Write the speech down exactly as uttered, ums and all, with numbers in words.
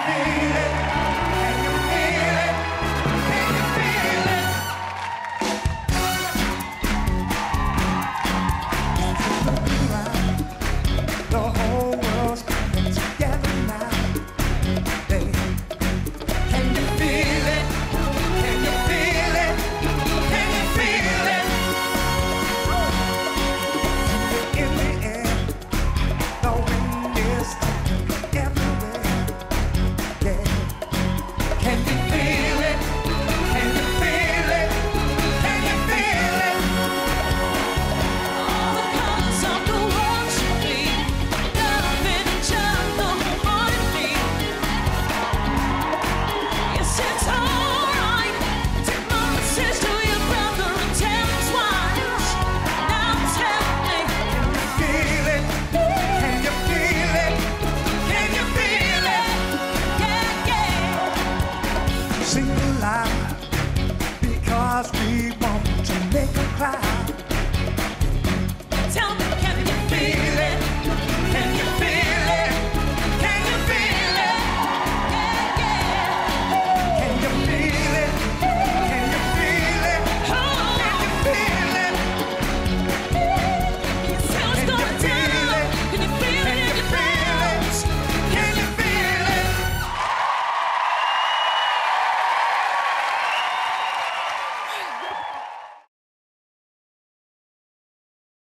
feel it? Can you feel it? Can you feel it? The whole world's coming together now. Hey, can you feel it? Can you feel it? Can you feel it? In the air, the wind is everywhere. Yeah, can you feel it? Can you feel it? Can you feel it? All the colors of the world should be loving each other heartily. Yes, it's alright. Take my message to your brother and tell him twice. Now tell me, Feel it? Can you feel it? Can you feel it? yeah, yeah. Sing aloud because we want to make 'em cry.